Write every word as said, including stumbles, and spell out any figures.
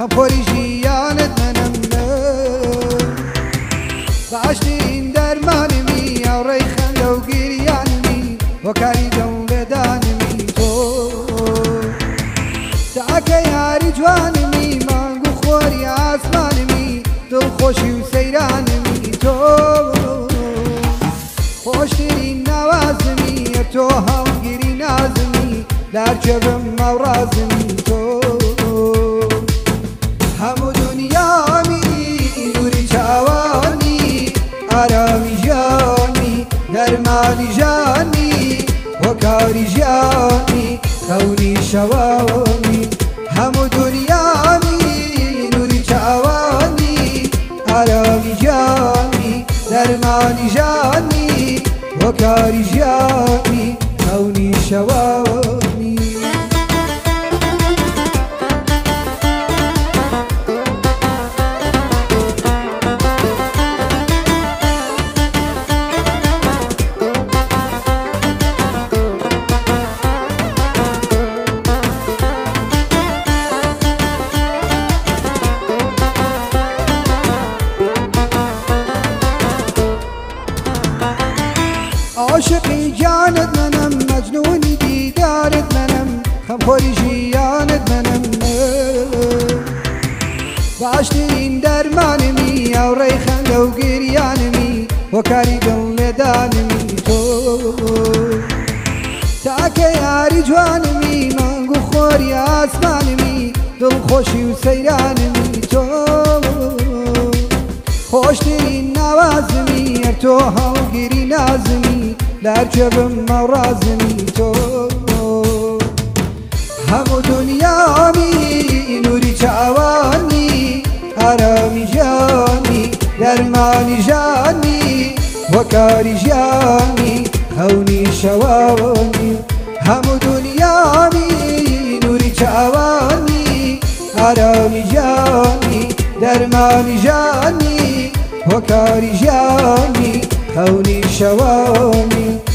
خەمخۆری ژیانت منم باشترین دەرمانمی ئەوڕێی خەندە و گریانمی وەکاری دڵێدانمی تۆ تاکە یاری جوانمی مانگ و خۆری ئاسمانمی دڵخۆشی و سەیرانمی تۆ خۆشترین ناوازمی تۆ هەڵگیری نازمی لارجێبم مەوڕازمی تۆ هەموو دونیامی نووری چاوانی ئارامی ژیانی دەرمانی ژیانی وەکاری ژیانی خەونی شەوامی هەموو دونیامی نووری چاوانی ئارامی ژیانی دەرمانی ژیانی وەکاری ژیانی خەونی شەوامی عاشقی جانت منم مجنونی دیدارت منم خەمخۆری ژیانت منم باشترین دەرمانمی ئەوڕێی خەندە و گریانمی وەکاری دڵێدانمی تۆ تاکە یاری جوانمی مانگ و خۆری ئاسمانمی دڵخۆشی و سەیرانمی تۆ خۆشترین ناوازمی هەر تۆ هەڵگیری نازمی لارجێبم مەوڕازمی تۆ هەموو دونیامی نووری چاوانی ئارامی ژیانی دەرمانی ژیانی وەکاری ژیانی خەونی شەوامی هەموو دونیامی نووری چاوانی ئارامی ژیانی دەرمانی ژیانی وەکاری ژیانی خەونی شەوامی